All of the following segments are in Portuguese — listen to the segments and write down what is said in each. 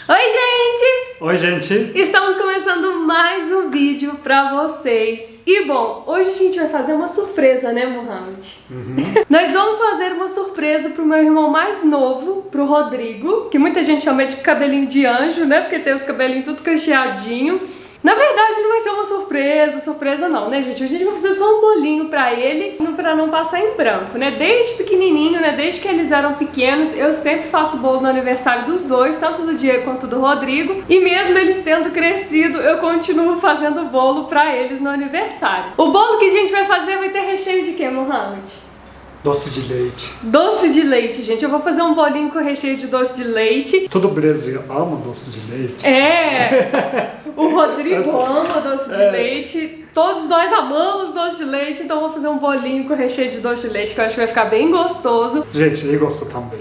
Oi, gente! Oi, gente! Estamos começando mais um vídeo pra vocês. E bom, hoje a gente vai fazer uma surpresa, né, Mohamed? Nós vamos fazer uma surpresa pro meu irmão mais novo, pro Rodrigo, que muita gente chama de cabelinho de anjo, né? Porque tem os cabelinhos tudo cacheadinho. Na verdade, não vai ser uma surpresa não, né, gente? Hoje a gente vai fazer só um bolinho pra ele, pra não passar em branco, né? Desde pequenininho, né, desde que eles eram pequenos, eu sempre faço bolo no aniversário dos dois, tanto do Diego quanto do Rodrigo. E mesmo eles tendo crescido, eu continuo fazendo bolo pra eles no aniversário. O bolo que a gente vai fazer vai ter recheio de quê, Mohamed? Doce de leite. Doce de leite, gente. Eu vou fazer um bolinho com recheio de doce de leite. Todo Brasil ama doce de leite. É! O Rodrigo ama doce de leite. Todos nós amamos doce de leite. Então eu vou fazer um bolinho com recheio de doce de leite, que eu acho que vai ficar bem gostoso. Gente, eu gosto também.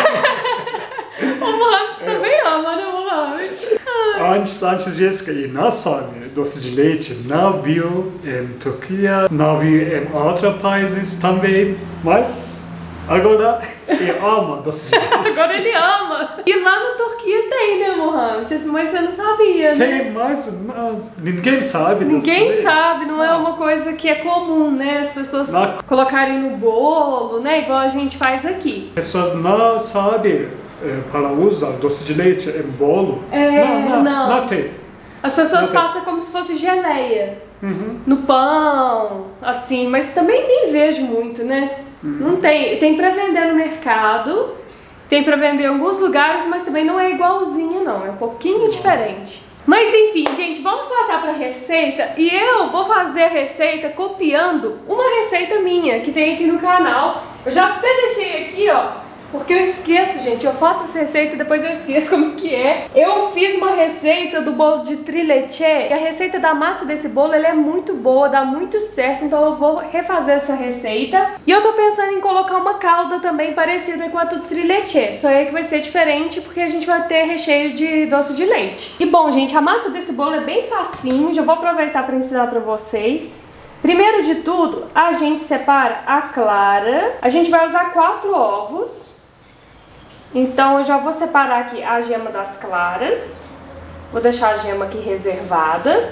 O Mohamed também ama, né, Mohamed? Antes Jéssica e não sabe doce de leite, não viu em Turquia, não viu em outros países também, mas agora ele ama doce de leite. Agora ele ama. E lá na Turquia tem, né, Mohamed? Mas você não sabia, né? Tem, mas ninguém sabe doce de leite. Ninguém sabe, não é uma coisa que é comum, né? As pessoas colocarem no bolo, né? Igual a gente faz aqui. As pessoas não sabem para usar doce de leite em bolo. Não tem. As pessoas passam como se fosse geleia no pão, assim, mas também nem vejo muito, né? Não tem. Tem pra vender no mercado, tem pra vender em alguns lugares, mas também não é igualzinho, não. É um pouquinho diferente. Mas enfim, gente, vamos passar pra receita e eu vou fazer a receita copiando uma receita minha que tem aqui no canal. Eu já até deixei aqui, ó. Porque eu esqueço, gente, eu faço essa receita e depois eu esqueço como que é. Eu fiz uma receita do bolo de trileche e a receita da massa desse bolo, ela é muito boa, dá muito certo, então eu vou refazer essa receita. E eu tô pensando em colocar uma calda também parecida com a do trileche, só é que vai ser diferente porque a gente vai ter recheio de doce de leite. E bom, gente, a massa desse bolo é bem facinho, já vou aproveitar para ensinar para vocês. Primeiro de tudo, a gente separa a clara, a gente vai usar 4 ovos. Então eu já vou separar aqui a gema das claras. Vou deixar a gema aqui reservada.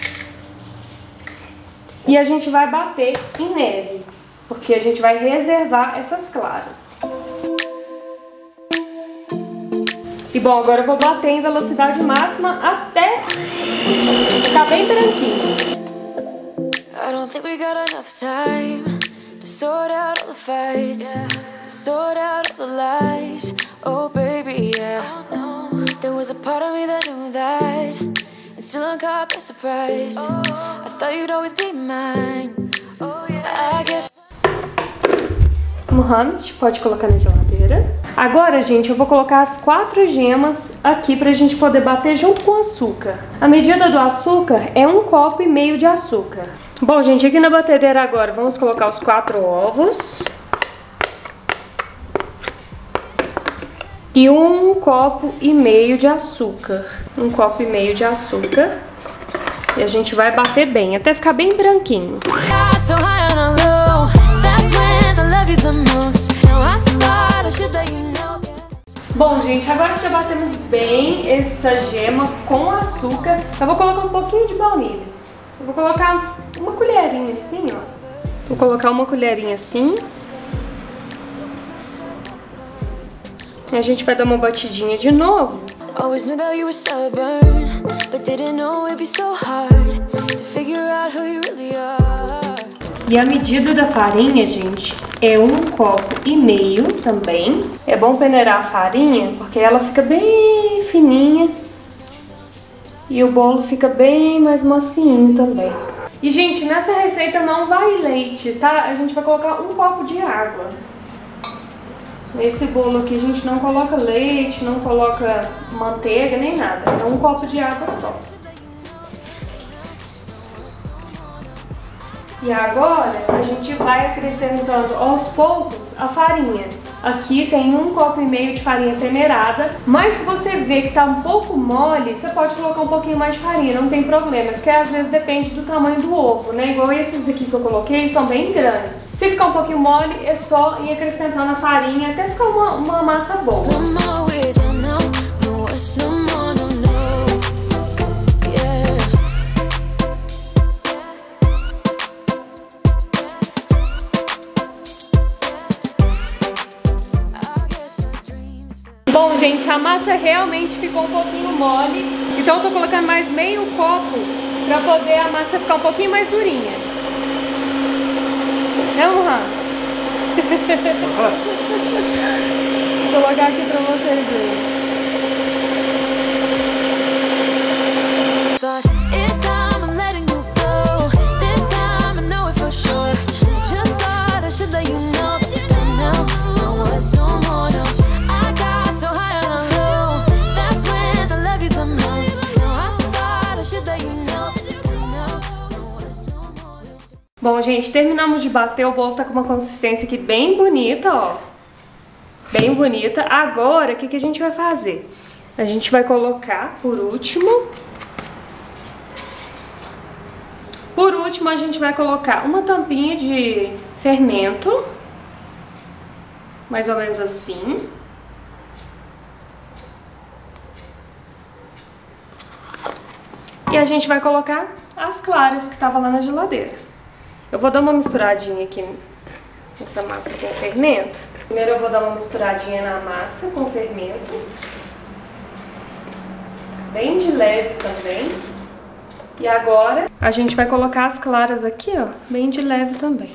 E a gente vai bater em neve, porque a gente vai reservar essas claras. E bom, agora eu vou bater em velocidade máxima até ficar bem branquinho. I don't think we got enough time to sort out all the fights, to sort out all the lies. Oh baby, yeah. There was a part of me that knew that, and still I'm caught by surprise. I thought you'd always be mine. I guess. Mohamed, pode colocar na geladeira. Agora, gente, eu vou colocar as 4 gemas aqui pra gente poder bater junto com o açúcar. A medida do açúcar é 1,5 copos de açúcar. Bom, gente, aqui na batedeira agora vamos colocar os 4 ovos. E 1,5 copos de açúcar. 1,5 copos de açúcar. E a gente vai bater bem, até ficar bem branquinho. Bom, gente, agora que já batemos bem essa gema com açúcar, eu vou colocar um pouquinho de baunilha. Eu vou colocar uma colherinha assim, ó. Vou colocar uma colherinha assim. E a gente vai dar uma batidinha de novo. E a medida da farinha, gente, é 1,5 copo também. É bom peneirar a farinha porque ela fica bem fininha e o bolo fica bem mais macinho também. E, gente, nessa receita não vai leite, tá? A gente vai colocar 1 copo de água. Nesse bolo aqui a gente não coloca leite, não coloca manteiga, nem nada. É 1 copo de água só. E agora a gente vai acrescentando aos poucos a farinha. Aqui tem 1,5 copo de farinha peneirada, mas se você vê que tá um pouco mole, você pode colocar um pouquinho mais de farinha, não tem problema, porque às vezes depende do tamanho do ovo, né? Igual esses daqui que eu coloquei, são bem grandes. Se ficar um pouquinho mole, é só ir acrescentando a farinha até ficar uma massa boa. massa realmente ficou um pouquinho mole, então eu tô colocando mais meio copo pra poder a massa ficar um pouquinho mais durinha. Vamos lá. Vou colocar aqui pra vocês verem. Bom, gente, terminamos de bater, o bolo tá com uma consistência aqui bem bonita, ó. Bem bonita. Agora, o que a gente vai fazer? A gente vai colocar, por último, a gente vai colocar uma tampinha de fermento, mais ou menos assim. E a gente vai colocar as claras que estavam lá na geladeira. Eu vou dar uma misturadinha aqui nessa massa com fermento. Primeiro eu vou dar uma misturadinha na massa com fermento. Bem de leve também. E agora a gente vai colocar as claras aqui, ó, bem de leve também.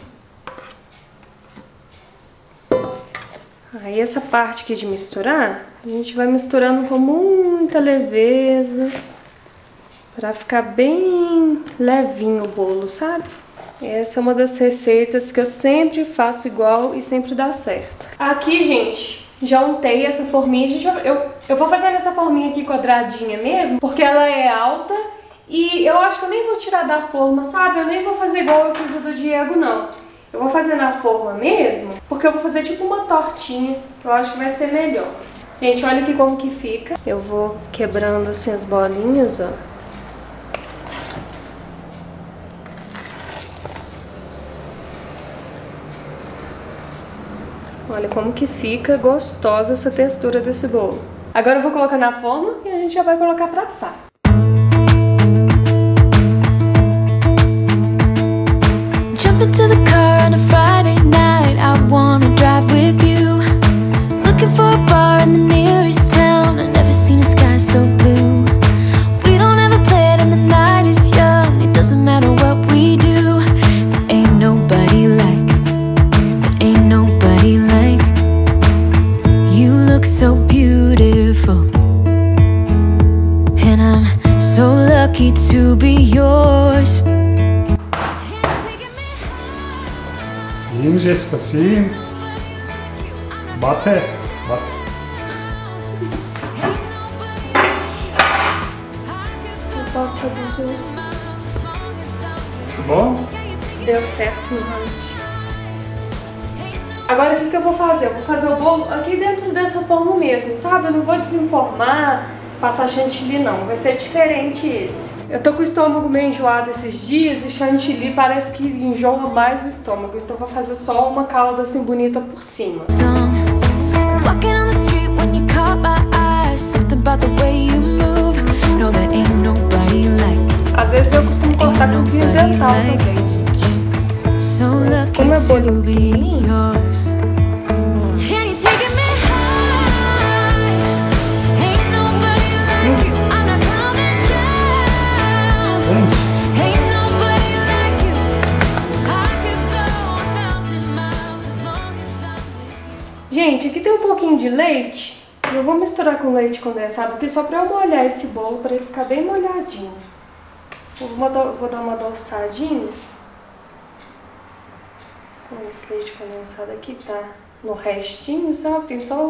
Aí essa parte aqui de misturar, a gente vai misturando com muita leveza, pra ficar bem levinho o bolo, sabe? Essa é uma das receitas que eu sempre faço igual e sempre dá certo. Aqui, gente, já untei essa forminha. Eu vou fazer nessa forminha aqui quadradinha mesmo, porque ela é alta e eu acho que eu nem vou tirar da forma, sabe? Eu nem vou fazer igual eu fiz a do Diego, não. Eu vou fazer na forma mesmo, porque eu vou fazer tipo uma tortinha, que eu acho que vai ser melhor. Gente, olha aqui como que fica. Eu vou quebrando assim as bolinhas, ó. Olha como que fica gostosa essa textura desse bolo. Agora eu vou colocar na forma e a gente já vai colocar pra assar. Jump into the car on a Friday night, I wanna drive with you. Looking for a bar in the nearest town, I've never seen a sky so blue. We don't ever play it and the night is young, it doesn't matter what we do. There ain't nobody like, you look so beautiful, and I'm so lucky to be yours. Sim, Jéssica, sim. Bate. Isso bom? Deu certo no ranch. Agora o que eu vou fazer? Eu vou fazer o bolo aqui dentro dessa forma mesmo, sabe? Eu não vou desenformar, passar chantilly não, vai ser diferente esse. Eu tô com o estômago meio enjoado esses dias e chantilly parece que enjoa mais o estômago, então eu vou fazer só uma calda assim bonita por cima. Às vezes eu costumo cortar com fio dental também, gente. Mas como é bolinho pequenininho, gente, aqui tem um pouquinho de leite. Eu vou misturar com leite condensado aqui só pra eu molhar esse bolo, pra ele ficar bem molhadinho. Vou dar uma adoçadinha. Com esse leite condensado aqui, tá no restinho, sabe? Tem só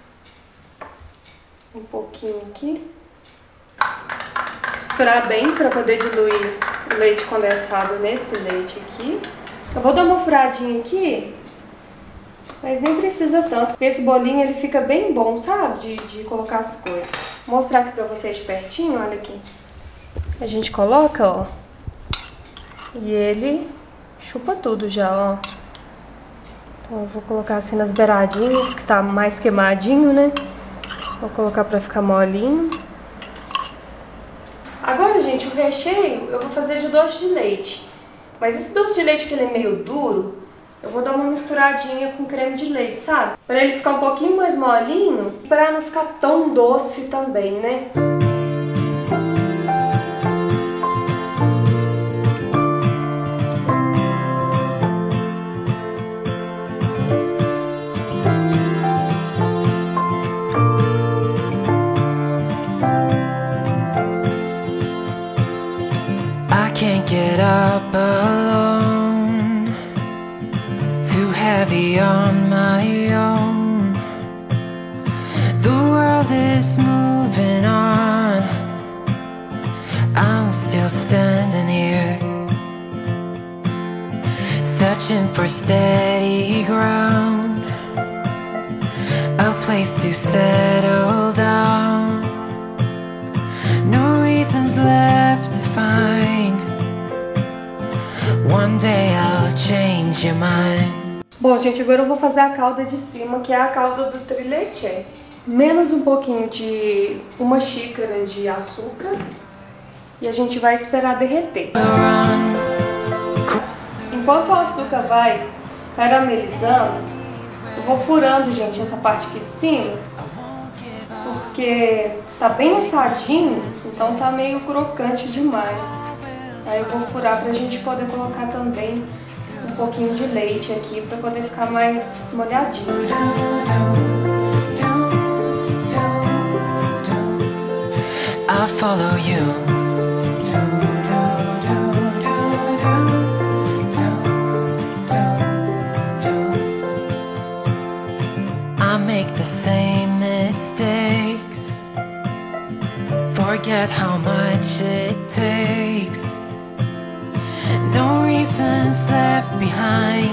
um pouquinho aqui. Misturar bem pra poder diluir o leite condensado nesse leite aqui. Eu vou dar uma furadinha aqui, mas nem precisa tanto, porque esse bolinho ele fica bem bom, sabe? De colocar as coisas. Vou mostrar aqui pra vocês de pertinho, olha aqui. A gente coloca, ó, e ele chupa tudo já, ó. Então eu vou colocar assim nas beiradinhas, que tá mais queimadinho, né? Vou colocar pra ficar molinho. Agora, gente, o recheio eu vou fazer de doce de leite. Mas esse doce de leite que ele é meio duro, eu vou dar uma misturadinha com creme de leite, sabe? Pra ele ficar um pouquinho mais molinho e pra não ficar tão doce também, né? Can't get up alone, too heavy on my own. The world is moving on, I'm still standing here, searching for steady ground, a place to settle down. No reasons left to find. One day I'll change your mind. Bom, gente, agora eu vou fazer a calda de cima, que é a calda do trileche. Menos um pouquinho de 1 xícara de açúcar e a gente vai esperar derreter. Enquanto o açúcar vai caramelizando, eu vou furando, gente, essa parte aqui de cima, porque tá bem assadinho, então tá meio crocante demais. Aí eu vou furar pra gente poder colocar também um pouquinho de leite aqui pra poder ficar mais molhadinho. I'll follow you. I make the same mistakes, forget how much it takes. No reasons left behind.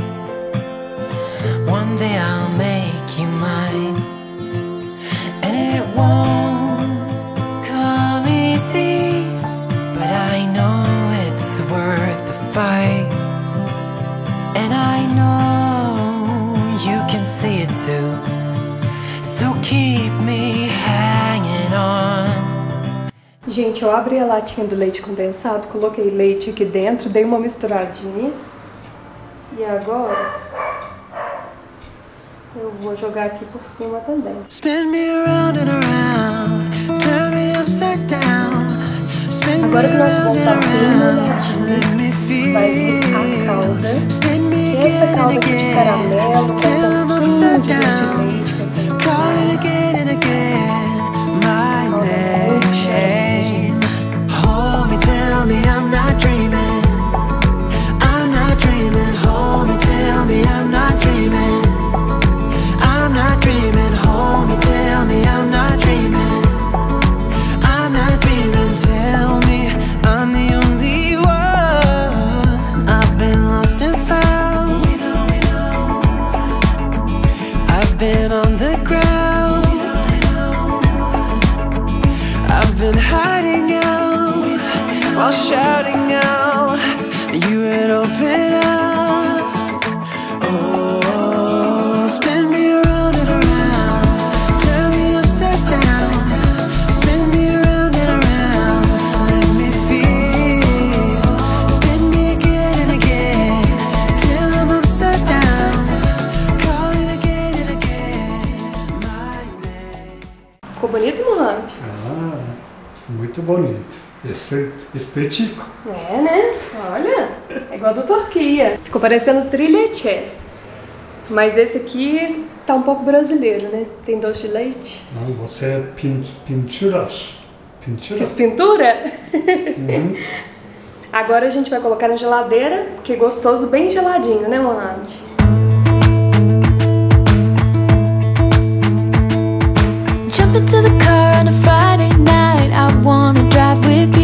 One day I'll make you mine, and it won't come easy, but I know it's worth the fight, and I know you can see it too, so keep me hanging on. Gente, eu abri a latinha do leite condensado, coloquei leite aqui dentro, dei uma misturadinha. E agora eu vou jogar aqui por cima também. Agora que o nosso bolo tá bem molhadinho, vai vir a calda. E essa calda aqui de caramelo, com um pouquinho de doce de leite que eu tenho aqui. Hold me, tell me I'm not dreaming. I'm not dreaming. Hold me, tell me I'm not dreaming. I'm not dreaming. Hold me, tell me I'm not dreaming. I'm not dreaming. Tell me I'm the only one. I've been lost and found. I've been on the ground. I've been hiding out while shouting out. You would open up. Oh, spin me around and around, turn me upside down. Spin me around and around, let me feel. Spin me again and again, till I'm upside down. Calling again and again my name. Ficou bonito, Mohamed? Ah, muito bonito. Estético. É, né? Olha, é igual do Turquia. Ficou parecendo trileche. Mas esse aqui tá um pouco brasileiro, né? Tem doce de leite. Não, você é pintura. Fiz pintura? Uhum. Agora a gente vai colocar na geladeira, que é gostoso, bem geladinho, né, Mohamed? Jump into the car on a Friday night. I wanna drive with